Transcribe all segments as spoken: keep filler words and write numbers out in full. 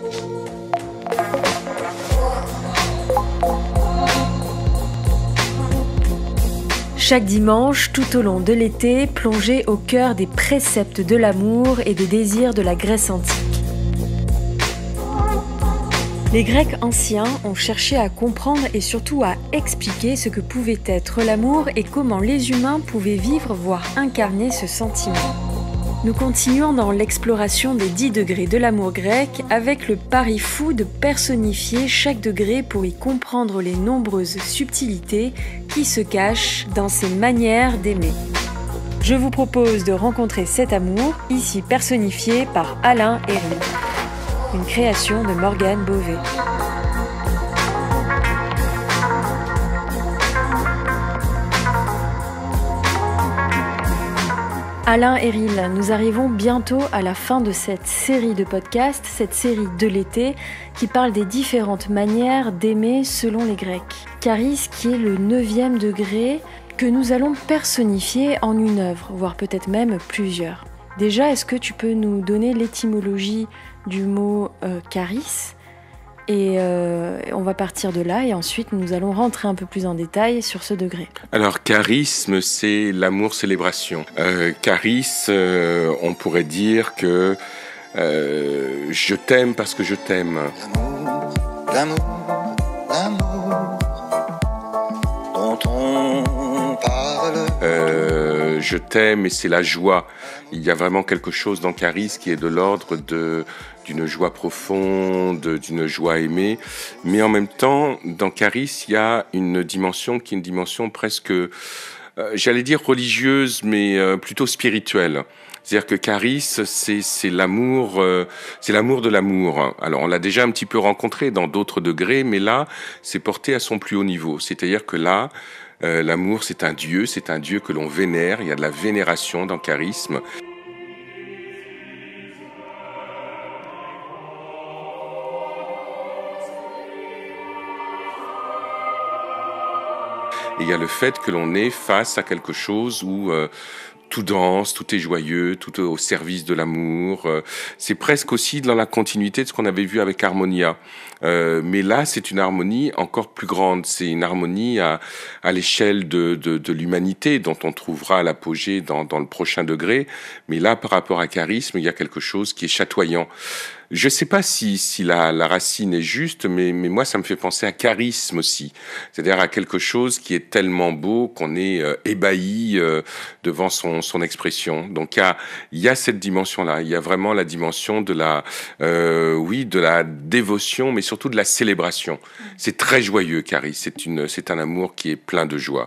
Chaque dimanche, tout au long de l'été, plongez au cœur des préceptes de l'amour et des désirs de la Grèce antique. Les Grecs anciens ont cherché à comprendre et surtout à expliquer ce que pouvait être l'amour et comment les humains pouvaient vivre, voire incarner ce sentiment. Nous continuons dans l'exploration des dix degrés de l'amour grec avec le pari fou de personnifier chaque degré pour y comprendre les nombreuses subtilités qui se cachent dans ces manières d'aimer. Je vous propose de rencontrer cet amour, ici personnifié par Alain Héril, une création de Morgane Beauvais. Alain Héril, nous arrivons bientôt à la fin de cette série de podcasts, cette série de l'été, qui parle des différentes manières d'aimer selon les Grecs. Charis, qui est le neuvième degré, que nous allons personnifier en une œuvre, voire peut-être même plusieurs. Déjà, est-ce que tu peux nous donner l'étymologie du mot euh, charis ? Et euh, on va partir de là et ensuite nous allons rentrer un peu plus en détail sur ce degré. Alors charisme, c'est l'amour célébration. Euh, charis, euh, on pourrait dire que euh, je t'aime parce que je t'aime. L'amour, l'amour, l'amour dont on parle. Euh, je t'aime et c'est la joie. Il y a vraiment quelque chose dans charis qui est de l'ordre de d'une joie profonde, d'une joie aimée. Mais en même temps, dans charis, il y a une dimension qui est une dimension presque, euh, j'allais dire religieuse, mais euh, plutôt spirituelle. C'est-à-dire que charis, c'est, c'est l'amour, euh, c'est l'amour de l'amour. Alors, on l'a déjà un petit peu rencontré dans d'autres degrés, mais là, c'est porté à son plus haut niveau. C'est-à-dire que là, euh, l'amour, c'est un Dieu, c'est un Dieu que l'on vénère. Il y a de la vénération dans charisme. Et il y a le fait que l'on est face à quelque chose où euh, tout danse, tout est joyeux, tout est au service de l'amour. Euh, c'est presque aussi dans la continuité de ce qu'on avait vu avec Harmonia. Euh, mais là, c'est une harmonie encore plus grande. C'est une harmonie à, à l'échelle de, de, de l'humanité, dont on trouvera l'apogée dans, dans le prochain degré. Mais là, par rapport à charisme, il y a quelque chose qui est chatoyant. Je ne sais pas si, si la, la racine est juste, mais, mais moi, ça me fait penser à charisme aussi. C'est-à-dire à quelque chose qui est tellement beau qu'on est euh, ébahi euh, devant son, son expression. Donc, il y a, il y a cette dimension-là. Il y a vraiment la dimension de la, euh, oui, de la dévotion, mais surtout de la célébration. C'est très joyeux, charis. C'est une, c'est un amour qui est plein de joie.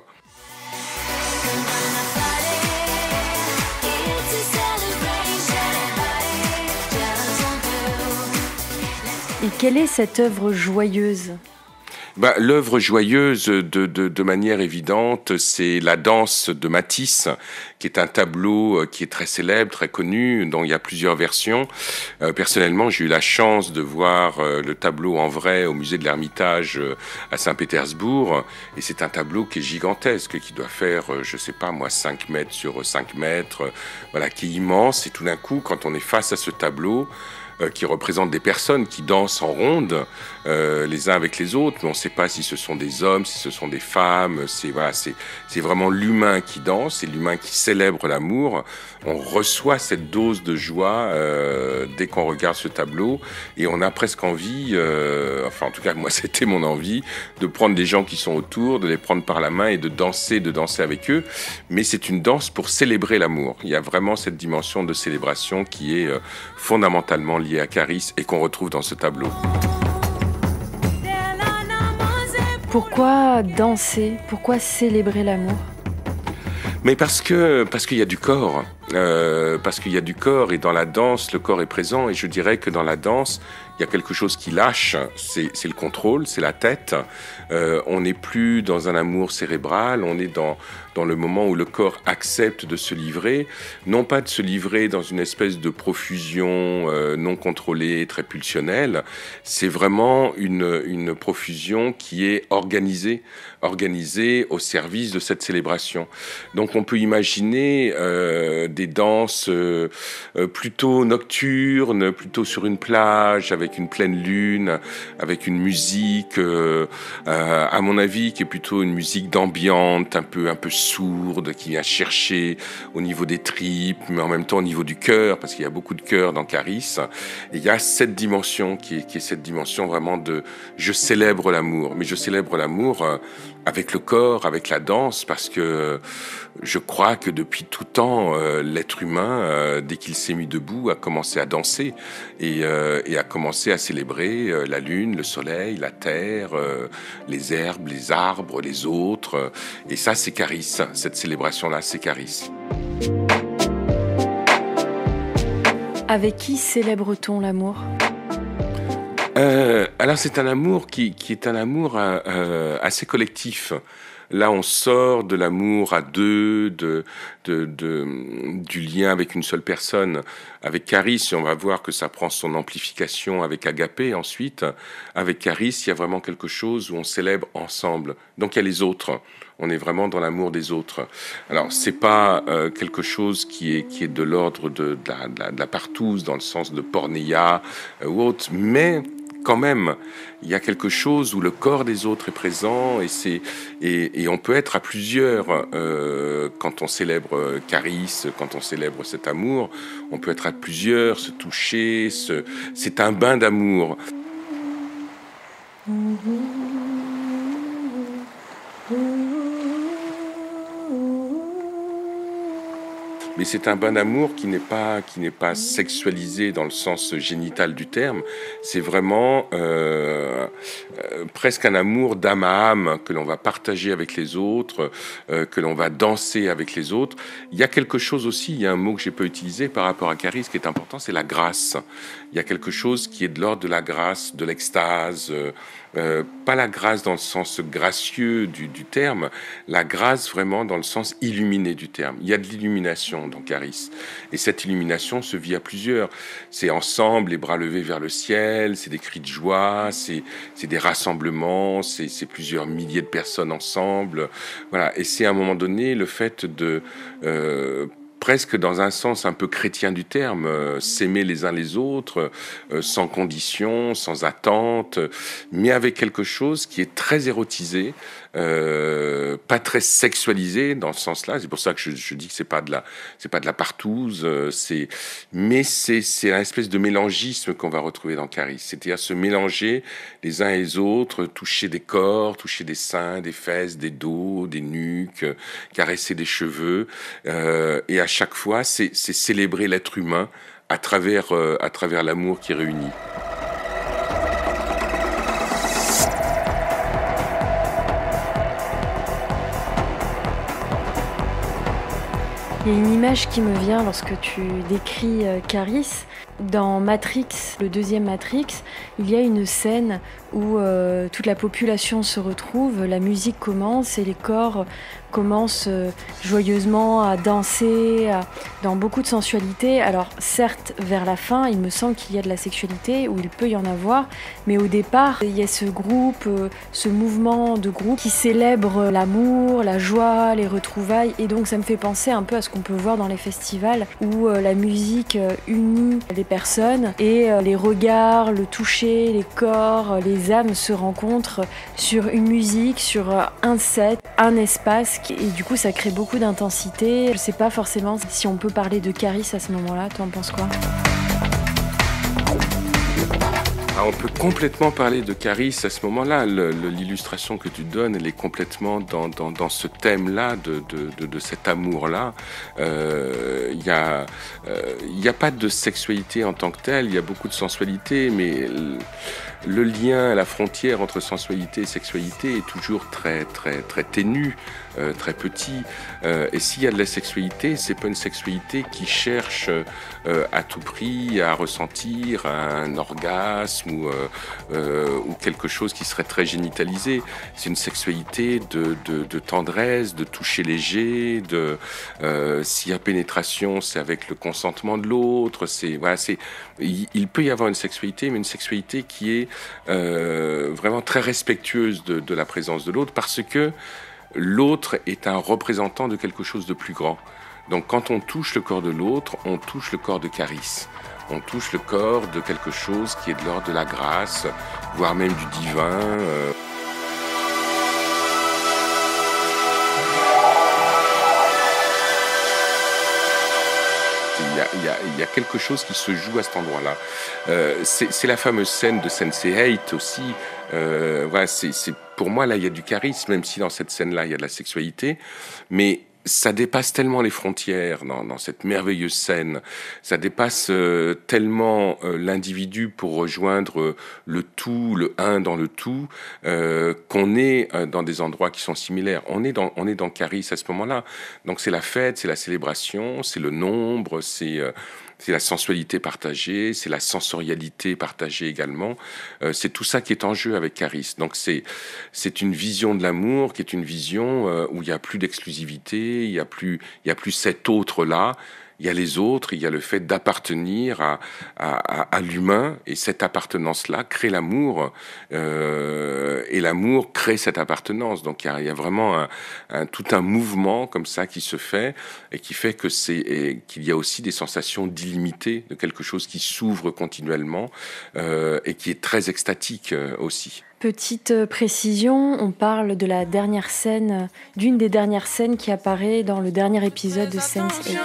Et quelle est cette œuvre joyeuse ? Bah, l'œuvre joyeuse, de, de, de manière évidente, c'est la danse de Matisse, qui est un tableau qui est très célèbre, très connu, dont il y a plusieurs versions. Euh, personnellement, j'ai eu la chance de voir euh, le tableau en vrai au musée de l'Ermitage euh, à Saint-Pétersbourg, et c'est un tableau qui est gigantesque, qui doit faire, euh, je sais pas moi, cinq mètres sur cinq mètres, euh, voilà, qui est immense, et tout d'un coup, quand on est face à ce tableau, Euh, qui représentent des personnes qui dansent en ronde, euh, les uns avec les autres, mais on ne sait pas si ce sont des hommes, si ce sont des femmes. C'est voilà, c'est c'est vraiment l'humain qui danse, c'est l'humain qui célèbre l'amour. On reçoit cette dose de joie euh, dès qu'on regarde ce tableau, et on a presque envie, euh, enfin en tout cas moi c'était mon envie, de prendre les gens qui sont autour, de les prendre par la main et de danser, de danser avec eux. Mais c'est une danse pour célébrer l'amour. Il y a vraiment cette dimension de célébration qui est euh, fondamentalement liée à charis et qu'on retrouve dans ce tableau. Pourquoi danser ? Pourquoi célébrer l'amour ? Mais parce que parce qu'il y a du corps, euh, parce qu'il y a du corps, et dans la danse, le corps est présent. Et je dirais que dans la danse, il y a quelque chose qui lâche, c'est, c'est le contrôle, c'est la tête. Euh, on n'est plus dans un amour cérébral, on est dans dans le moment où le corps accepte de se livrer, non pas de se livrer dans une espèce de profusion euh, non contrôlée, très pulsionnelle, c'est vraiment une, une profusion qui est organisée, organisée au service de cette célébration. Donc on peut imaginer euh, des danses euh, plutôt nocturnes, plutôt sur une plage, avec une pleine lune, avec une musique, euh, euh, à mon avis, qui est plutôt une musique d'ambiance, un peu, un peu sourde, qui vient chercher au niveau des tripes, mais en même temps au niveau du cœur, parce qu'il y a beaucoup de cœur dans Caris. Et il y a cette dimension qui est, qui est cette dimension vraiment de « je célèbre l'amour ». Mais je célèbre l'amour euh, avec le corps, avec la danse, parce que je crois que depuis tout temps, euh, l'être humain, euh, dès qu'il s'est mis debout, a commencé à danser et, euh, et a commencé à célébrer euh, la lune, le soleil, la terre, euh, les herbes, les arbres, les autres. Et ça, c'est Caris. Cette célébration-là, c'est Caris. Avec qui célèbre-t-on l'amour ? Euh, alors c'est un amour qui, qui est un amour euh, assez collectif. Là, on sort de l'amour à deux, de, de, de, du lien avec une seule personne. Avec Caris, on va voir que ça prend son amplification avec Agapé. Ensuite, avec Caris, il y a vraiment quelque chose où on célèbre ensemble. Donc il y a les autres. On est vraiment dans l'amour des autres. Alors, c'est pas euh, quelque chose qui est, qui est de l'ordre de, de, la, de, la, de la partouze, dans le sens de pornéia euh, ou autre, mais quand même, il y a quelque chose où le corps des autres est présent et, c'est, et, et on peut être à plusieurs euh, quand on célèbre Caris, quand on célèbre cet amour, on peut être à plusieurs, se toucher, se... c'est un bain d'amour. Mais c'est un bain d'amour qui n'est pas qui n'est pas sexualisé dans le sens génital du terme. C'est vraiment euh, euh, presque un amour d'âme à âme que l'on va partager avec les autres, euh, que l'on va danser avec les autres. Il y a quelque chose aussi, il y a un mot que j'ai pas utilisé par rapport à Caris qui est important, c'est la grâce. Il y a quelque chose qui est de l'ordre de la grâce, de l'extase. Euh, Euh, pas la grâce dans le sens gracieux du, du terme, la grâce vraiment dans le sens illuminé du terme. Il y a de l'illumination dans Caris. Et cette illumination se vit à plusieurs. C'est ensemble, les bras levés vers le ciel, c'est des cris de joie, c'est, c'est des rassemblements, c'est, c'est plusieurs milliers de personnes ensemble. Voilà. Et c'est à un moment donné le fait de... Euh, presque dans un sens un peu chrétien du terme, euh, s'aimer les uns les autres, euh, sans condition, sans attente, mais avec quelque chose qui est très érotisé, euh, pas très sexualisé dans ce sens-là. C'est pour ça que je, je dis que c'est pas de la, c'est pas de la partouze, euh, c'est, mais c'est, c'est un espèce de mélangisme qu'on va retrouver dans Caris. C'est-à-dire se mélanger les uns et les autres, toucher des corps, toucher des seins, des fesses, des dos, des nuques, euh, caresser des cheveux, euh, et à chaque fois, c'est, c'est célébrer l'être humain à travers, euh, à travers l'amour qui réunit. Il y a une image qui me vient lorsque tu décris euh, Caris. Dans Matrix, le deuxième Matrix, il y a une scène où euh, toute la population se retrouve, la musique commence et les corps commencent euh, joyeusement à danser, à, dans beaucoup de sensualité. Alors certes, vers la fin, il me semble qu'il y a de la sexualité, ou il peut y en avoir, mais au départ, il y a ce groupe, euh, ce mouvement de groupe qui célèbre l'amour, la joie, les retrouvailles, et donc ça me fait penser un peu à ce qu'on peut voir dans les festivals, où euh, la musique euh, unit les personnes et euh, les regards, le toucher, les corps, les âmes se rencontrent sur une musique, sur euh, un set, un espace, et du coup ça crée beaucoup d'intensité. Je sais pas forcément si on peut parler de Caris à ce moment-là, toi en penses quoi ? Alors, on peut complètement parler de Caris à ce moment-là. Le, le, l'illustration que tu donnes, elle est complètement dans, dans, dans ce thème-là, de, de, de, de cet amour-là. Il euh, n'y a, euh, a pas de sexualité en tant que telle, il y a beaucoup de sensualité, mais le, le lien, la frontière entre sensualité et sexualité est toujours très, très, très ténue, euh, très petit. Euh, et s'il y a de la sexualité, c'est pas une sexualité qui cherche euh, à tout prix à ressentir un orgasme orgasme ou, euh, euh, ou quelque chose qui serait très génitalisé. C'est une sexualité de, de, de tendresse, de toucher léger, de euh, s'il y a pénétration, c'est avec le consentement de l'autre. C'est voilà, c'est il, il peut y avoir une sexualité, mais une sexualité qui est euh, vraiment très respectueuse de, de la présence de l'autre, parce que l'autre est un représentant de quelque chose de plus grand. Donc quand on touche le corps de l'autre, on touche le corps de Caris. On touche le corps de quelque chose qui est de l'ordre de la grâce, voire même du divin. Euh. Il y, a, il, y a, il y a quelque chose qui se joue à cet endroit-là. Euh, c'est, c'est la fameuse scène de sense eight aussi. Euh, voilà, c'est, c'est, pour moi, là, il y a du charisme, même si dans cette scène-là, il y a de la sexualité. Mais ça dépasse tellement les frontières dans, dans cette merveilleuse scène. Ça dépasse euh, tellement euh, l'individu pour rejoindre euh, le tout, le un dans le tout, euh, qu'on est euh, dans des endroits qui sont similaires. On est dans, on est dans Caris à ce moment-là. Donc c'est la fête, c'est la célébration, c'est le nombre, c'est... Euh, c'est la sensualité partagée, c'est la sensorialité partagée également. Euh, c'est tout ça qui est en jeu avec Caris. Donc c'est c'est une vision de l'amour qui est une vision euh, où il y a plus d'exclusivité, il y a plus il y a plus cet autre là. Il y a les autres, il y a le fait d'appartenir à, à, à, à l'humain, et cette appartenance-là crée l'amour, euh, et l'amour crée cette appartenance. Donc il y a, il y a vraiment un, un, tout un mouvement comme ça qui se fait, et qui fait que c'est, et qu'il y a aussi des sensations d'illimité, de quelque chose qui s'ouvre continuellement, euh, et qui est très extatique euh, aussi. Petite précision, on parle de la dernière scène, d'une des dernières scènes qui apparaît dans le dernier épisode de sense eight.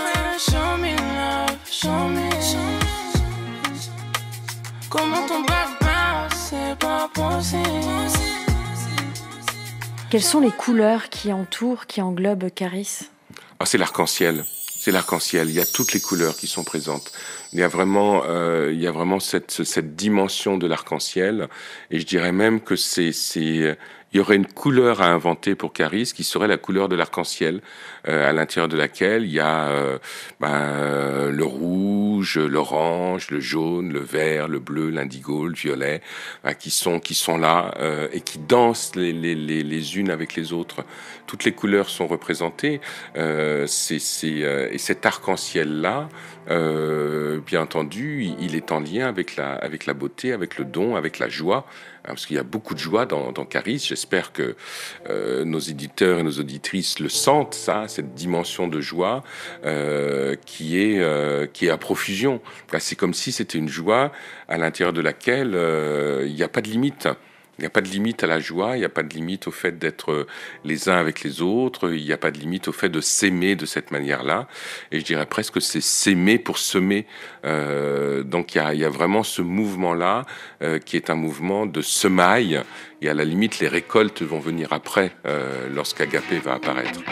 Quelles sont les couleurs qui entourent, qui englobent Caris ? Ah, c'est l'arc-en-ciel. C'est l'arc-en-ciel. Il y a toutes les couleurs qui sont présentes. Il y a vraiment, euh, il y a vraiment cette, cette dimension de l'arc-en-ciel. Et je dirais même que c'est, c'est, il y aurait une couleur à inventer pour Caris qui serait la couleur de l'arc-en-ciel, euh, à l'intérieur de laquelle il y a euh, ben, le rouge, l'orange, le jaune, le vert, le bleu, l'indigo, le violet, ben, qui sont qui sont là euh, et qui dansent les, les, les, les unes avec les autres. Toutes les couleurs sont représentées. Euh, c'est, c'est, euh, et cet arc-en-ciel-là, euh, bien entendu, il est en lien avec la, avec la beauté, avec le don, avec la joie. Parce qu'il y a beaucoup de joie dans, dans Caris. J'espère que euh, nos éditeurs et nos auditrices le sentent, ça, cette dimension de joie euh, qui est euh, qui est à profusion. C'est comme si c'était une joie à l'intérieur de laquelle euh, il n'y a pas de limite. Il n'y a pas de limite à la joie, il n'y a pas de limite au fait d'être les uns avec les autres, il n'y a pas de limite au fait de s'aimer de cette manière-là. Et je dirais presque que c'est s'aimer pour semer. Euh, donc il y a, il y a vraiment ce mouvement-là euh, qui est un mouvement de semaille. Et à la limite, les récoltes vont venir après, euh, lorsqu'Agapé va apparaître.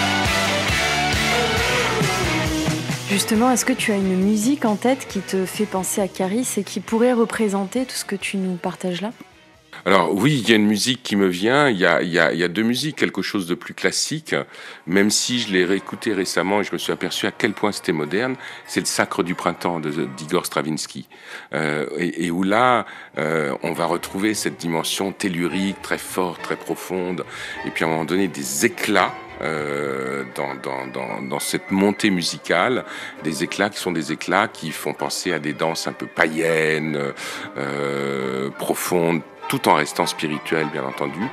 Justement, est-ce que tu as une musique en tête qui te fait penser à Caris et qui pourrait représenter tout ce que tu nous partages là ? Alors oui, il y a une musique qui me vient, il y a, il y a, il y a deux musiques, quelque chose de plus classique, même si je l'ai réécouté récemment et je me suis aperçu à quel point c'était moderne, c'est le Sacre du printemps de, d'Igor Stravinsky, euh, et, et où là, euh, on va retrouver cette dimension tellurique, très forte, très profonde, et puis à un moment donné, des éclats, Euh, dans, dans, dans, dans cette montée musicale, des éclats qui sont des éclats qui font penser à des danses un peu païennes, euh, profondes, tout en restant spirituel, bien entendu.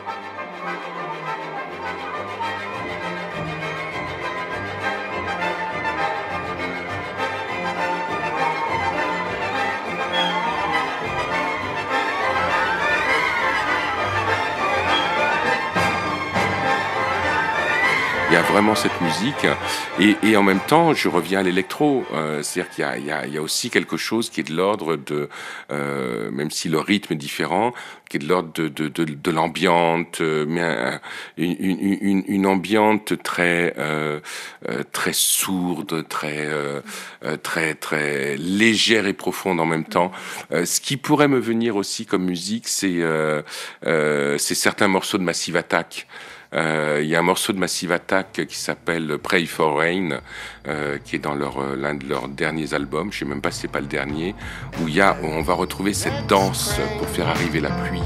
Il y a vraiment cette musique et, et en même temps je reviens à l'électro, euh, c'est-à-dire qu'il y a, il y, a, il y a aussi quelque chose qui est de l'ordre de, euh, même si le rythme est différent, qui est de l'ordre de, de, de, de l'ambiante, mais un, une, une, une ambiante très, euh, très sourde, très, euh, très, très légère et profonde en même temps. Euh, ce qui pourrait me venir aussi comme musique, c'est, euh, euh, c'est certains morceaux de Massive Attack. Euh, il y a un morceau de Massive Attack qui s'appelle Pray for Rain, euh, qui est dans leur, l'un de leurs derniers albums, je sais même pas si c'est pas le dernier, où il y a, où on va retrouver cette danse pour faire arriver la pluie.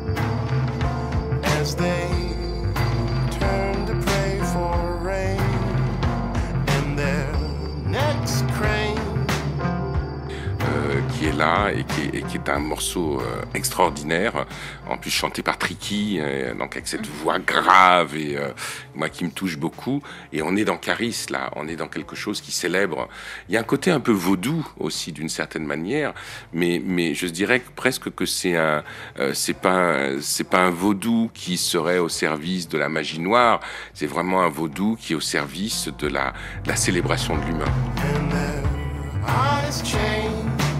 As they turn to pray for rain and their necks crane. Euh, qui est là et qui est, et qui est un morceau euh, extraordinaire, en plus chanté par Tricky, euh, donc avec cette voix grave et euh, moi qui me touche beaucoup. Et on est dans Caris là, on est dans quelque chose qui célèbre. Il y a un côté un peu vaudou aussi d'une certaine manière, mais mais je dirais que presque que c'est un euh, c'est pas un, c'est pas un vaudou qui serait au service de la magie noire, c'est vraiment un vaudou qui est au service de la de la célébration de l'humain. And their eyes change.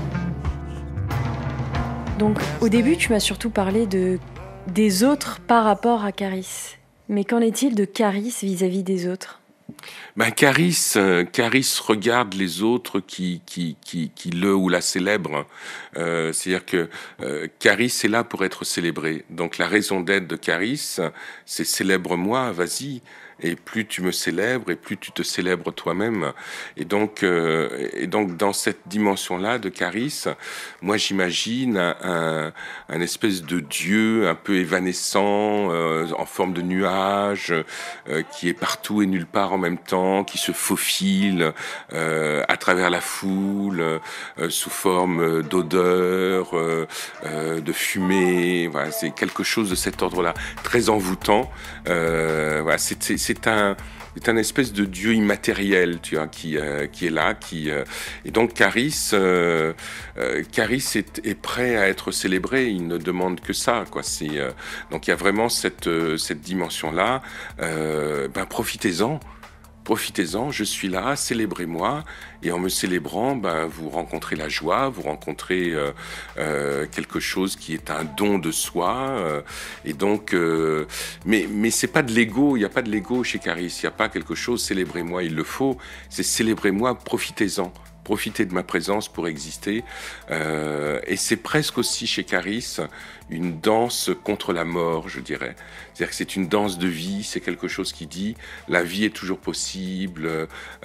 Donc au début, tu m'as surtout parlé de, des autres par rapport à Caris. Mais qu'en est-il de Caris vis-à-vis des autres ? Ben Caris, euh, Caris regarde les autres qui, qui, qui, qui le ou la célèbrent. Euh, c'est-à-dire que euh, Caris est là pour être célébré. Donc la raison d'être de Caris, c'est célèbre-moi, vas-y. Et plus tu me célèbres, et plus tu te célèbres toi-même. Et donc, euh, et donc dans cette dimension-là de Caris, moi j'imagine un, un, un espèce de dieu un peu évanescent, euh, en forme de nuage, euh, qui est partout et nulle part en même temps, qui se faufile euh, à travers la foule, euh, sous forme d'odeur, euh, euh, de fumée. Voilà, c'est quelque chose de cet ordre-là, très envoûtant. Euh, voilà, c'est, c'est, c'est un c'est un espèce de dieu immatériel, tu vois, qui euh, qui est là, qui euh, et donc Caris, euh, euh, Caris est, est prêt à être célébré. Il ne demande que ça, quoi. C'est euh, donc il y a vraiment cette euh, cette dimension-là. Euh, ben profitez-en. Profitez-en, je suis là, célébrez-moi, et en me célébrant, ben, vous rencontrez la joie, vous rencontrez euh, euh, quelque chose qui est un don de soi, euh, et donc, euh, mais mais c'est pas de l'ego, il y a pas de l'ego chez Caris, il y a pas quelque chose, célébrez-moi, il le faut, c'est célébrez-moi, profitez-en. Profiter de ma présence pour exister. Euh, et c'est presque aussi chez Caris une danse contre la mort, je dirais. C'est-à-dire que c'est une danse de vie, c'est quelque chose qui dit la vie est toujours possible,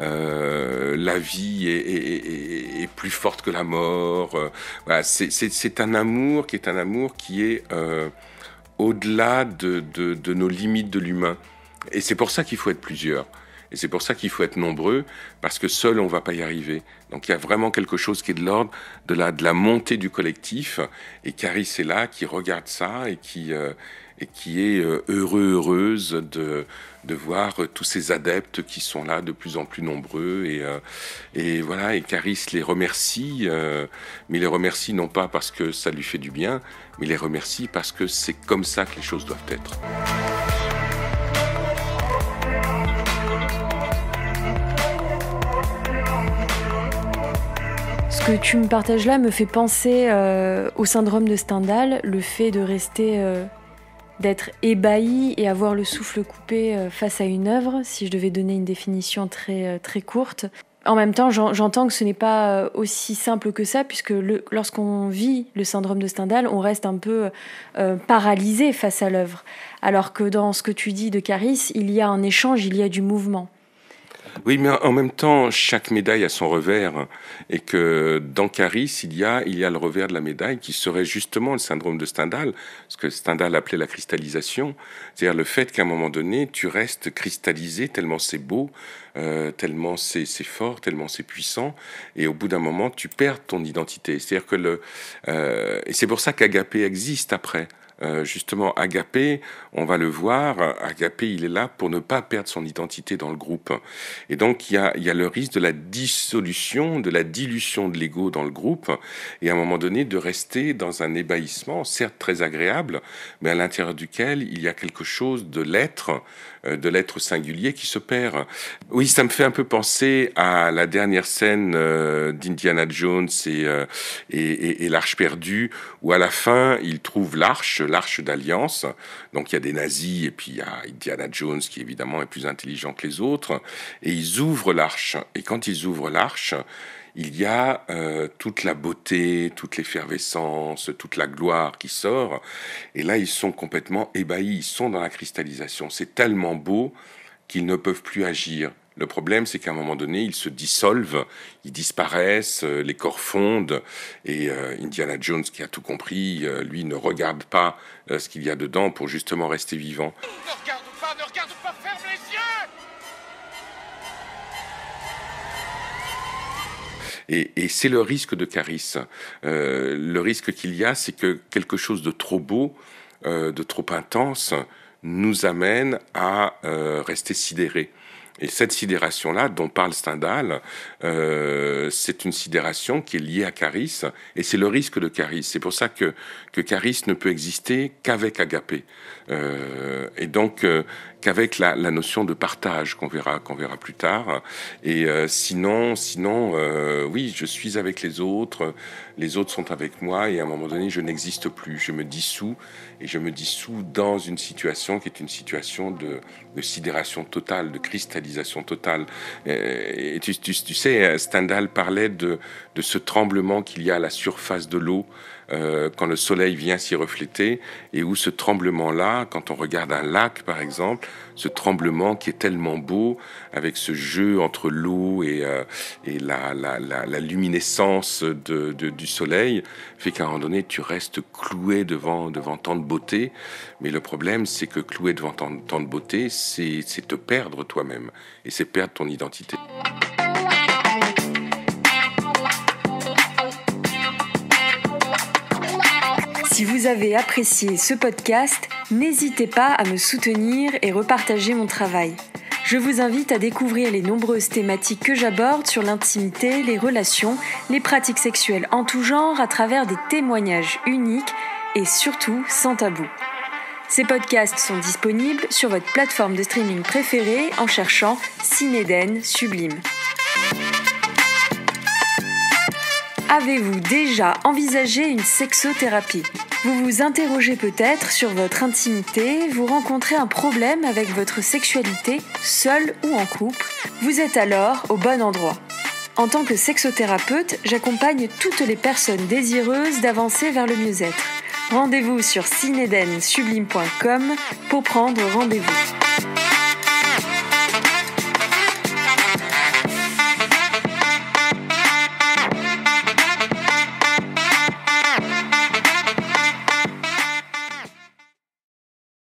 euh, la vie est, est, est, est plus forte que la mort. Euh, voilà, c'est, c'est, c'est un amour qui est un amour qui est euh, au-delà de, de, de nos limites de l'humain. Et c'est pour ça qu'il faut être plusieurs. Et c'est pour ça qu'il faut être nombreux, parce que seul, on ne va pas y arriver. Donc il y a vraiment quelque chose qui est de l'ordre de la, de la montée du collectif. Et Caris est là, qui regarde ça et qui, euh, et qui est euh, heureux, heureuse de, de voir euh, tous ces adeptes qui sont là de plus en plus nombreux. Et, euh, et voilà, et Caris les remercie, euh, mais il les remercie non pas parce que ça lui fait du bien, mais il les remercie parce que c'est comme ça que les choses doivent être. Ce que tu me partages là me fait penser euh, au syndrome de Stendhal, le fait de rester, euh, d'être ébahi et avoir le souffle coupé euh, face à une œuvre, si je devais donner une définition très, euh, très courte. En même temps, j'en, j'entends que ce n'est pas euh, aussi simple que ça, puisque le, lorsqu'on vit le syndrome de Stendhal, on reste un peu euh, paralysé face à l'œuvre. Alors que dans ce que tu dis de Caris, il y a un échange, il y a du mouvement. Oui, mais en même temps, chaque médaille a son revers, et que dans Caris, il y a, il y a le revers de la médaille qui serait justement le syndrome de Stendhal, ce que Stendhal appelait la cristallisation, c'est-à-dire le fait qu'à un moment donné, tu restes cristallisé tellement c'est beau, euh, tellement c'est, c'est fort, tellement c'est puissant, et au bout d'un moment, tu perds ton identité. C'est-à-dire que le, euh, et c'est pour ça qu'Agapé existe après. Euh, justement, Agapé, on va le voir, Agapé, il est là pour ne pas perdre son identité dans le groupe. Et donc, il y a, il y a le risque de la dissolution, de la dilution de l'ego dans le groupe, et à un moment donné, de rester dans un ébahissement, certes très agréable, mais à l'intérieur duquel il y a quelque chose de l'être, euh, de l'être singulier qui se perd. Oui, ça me fait un peu penser à la dernière scène euh, d'Indiana Jones et, euh, et, et, et l'Arche perdue, où à la fin, il trouve l'arche, l'arche d'alliance. Donc il y a des nazis et puis il y a Indiana Jones qui évidemment est plus intelligent que les autres. Et ils ouvrent l'arche. Et quand ils ouvrent l'arche, il y a euh, toute la beauté, toute l'effervescence, toute la gloire qui sort. Et là, ils sont complètement ébahis, ils sont dans la cristallisation. C'est tellement beau qu'ils ne peuvent plus agir. Le problème, c'est qu'à un moment donné, ils se dissolvent, ils disparaissent, euh, les corps fondent, et euh, Indiana Jones, qui a tout compris, euh, lui, ne regarde pas euh, ce qu'il y a dedans pour justement rester vivant. Ne regarde pas, ne regarde pas, ferme les yeux! Et, et c'est le risque de Caris. Euh, le risque qu'il y a, c'est que quelque chose de trop beau, euh, de trop intense, nous amène à euh, rester sidérés. Et cette sidération-là, dont parle Stendhal, euh, c'est une sidération qui est liée à Caris, et c'est le risque de Caris. C'est pour ça que, que Caris ne peut exister qu'avec Agapé. Euh, et donc, euh, qu'avec la, la notion de partage qu'on verra, qu'on verra plus tard. Et euh, sinon, sinon euh, oui, je suis avec les autres, les autres sont avec moi, et à un moment donné, je n'existe plus. Je me dissous, et je me dissous dans une situation qui est une situation de, de sidération totale, de cristallisation totale. Et tu, tu, tu sais, Stendhal parlait de, de ce tremblement qu'il y a à la surface de l'eau, Euh, quand le soleil vient s'y refléter, et où ce tremblement-là, quand on regarde un lac par exemple, ce tremblement qui est tellement beau, avec ce jeu entre l'eau et, euh, et la, la, la, la luminescence de, de, du soleil, fait qu'à un moment donné, tu restes cloué devant, devant tant de beauté. Mais le problème, c'est que cloué devant tant, tant de beauté, c'est, c'est te perdre toi-même, et c'est perdre ton identité. Si vous avez apprécié ce podcast, n'hésitez pas à me soutenir et repartager mon travail. Je vous invite à découvrir les nombreuses thématiques que j'aborde sur l'intimité, les relations, les pratiques sexuelles en tout genre à travers des témoignages uniques et surtout sans tabou. Ces podcasts sont disponibles sur votre plateforme de streaming préférée en cherchant Cinéden Sublime. Avez-vous déjà envisagé une sexothérapie ? Vous vous interrogez peut-être sur votre intimité, vous rencontrez un problème avec votre sexualité, seul ou en couple. Vous êtes alors au bon endroit. En tant que sexothérapeute, j'accompagne toutes les personnes désireuses d'avancer vers le mieux-être. Rendez-vous sur cinéden sublime point com pour prendre rendez-vous.